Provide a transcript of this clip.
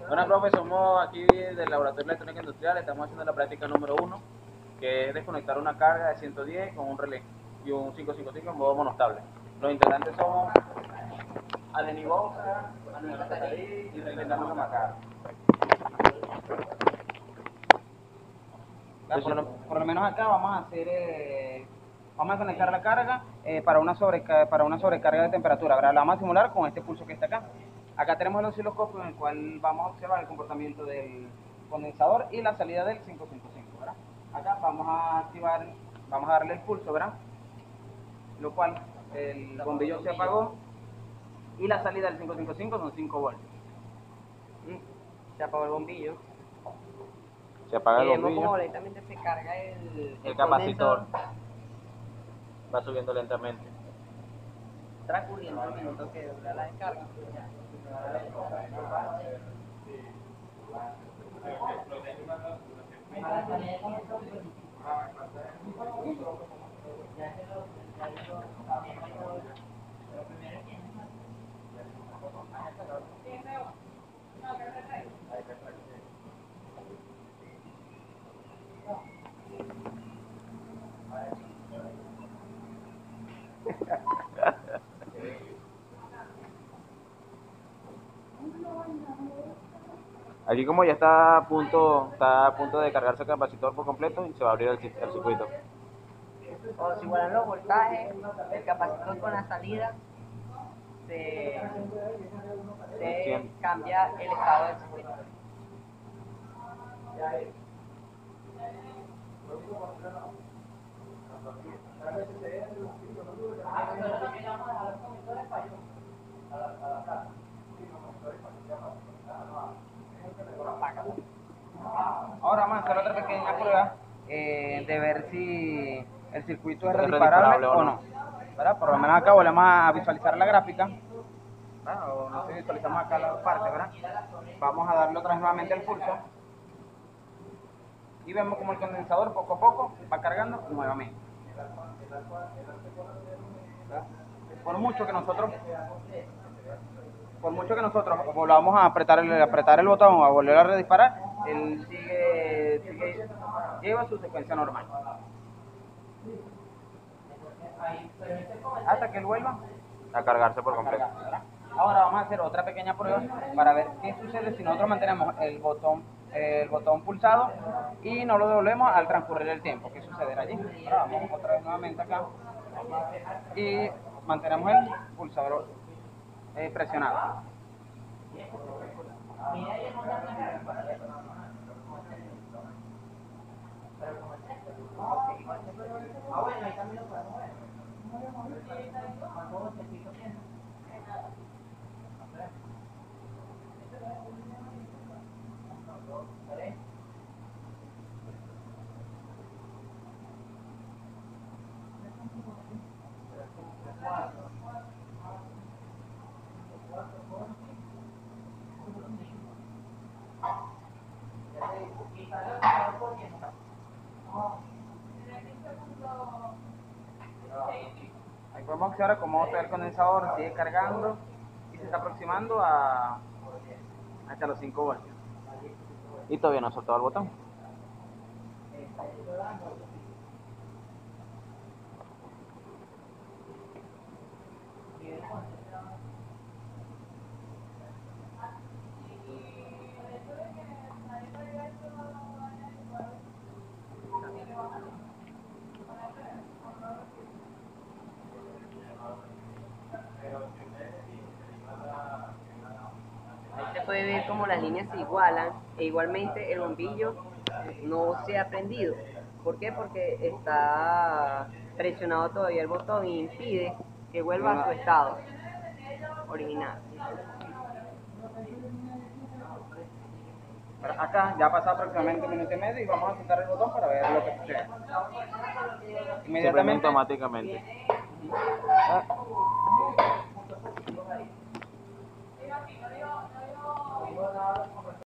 Bueno, profe, somos aquí del Laboratorio de Electrónica Industrial, estamos haciendo la práctica número 1, que es desconectar una carga de 110 con un relé y un 555 en modo monostable. Los integrantes somos Aleni Bosa, Anuel Catarí y Fernando Macaro. Por lo menos acá vamos a hacer, vamos a conectar la carga para una sobrecarga de temperatura. ¿Verdad? La vamos a simular con este pulso que está acá. Acá tenemos el osciloscopio en el cual vamos a observar el comportamiento del condensador y la salida del 555, ¿verdad? Acá vamos a activar, vamos a darle el pulso, ¿verdad? Lo cual el bombillo se apagó y la salida del 555 son 5 voltios. Se apagó el bombillo. Se apaga el Vemos bombillo, como lentamente se carga el capacitor condensador, va subiendo lentamente. transcurriendo el minuto que dura la descarga. Aquí como ya está a punto de cargarse el capacitor por completo y se va a abrir el circuito. Cuando se igualan los voltajes, el capacitor con la salida se cambia el estado del circuito. Ahora vamos a hacer otra pequeña prueba de ver si el circuito es ¿Es redisparable redisparable o no. ¿Verdad? Por lo menos acá volvemos a visualizar la gráfica. O no sé, visualizamos acá la parte, ¿verdad? Vamos a darle otra vez nuevamente el pulso. Y vemos como el condensador poco a poco va cargando nuevamente. ¿Verdad? Por mucho que nosotros volvamos a apretar el botón o a volver a redisparar, él lleva su secuencia normal. Hasta que él vuelva A cargarse por completo. cargar, ¿verdad? Ahora vamos a hacer otra pequeña prueba para ver qué sucede si nosotros mantenemos el botón pulsado y no lo devolvemos al transcurrir el tiempo. ¿Qué sucederá allí? Ahora vamos otra vez nuevamente acá y mantenemos el pulsador presionado. Ahí podemos observar cómo el condensador sigue cargando y se está aproximando hasta los 5 voltios. Y todavía no ha soltado el botón. Ahí se puede ver cómo las líneas se igualan e igualmente el bombillo no se ha prendido. ¿Por qué? Porque está presionado todavía el botón y impide que vuelva a su estado original. Pero acá ya ha pasado aproximadamente un minuto y medio y vamos a soltar el botón para ver lo que sucede. Se prende automáticamente. Ah,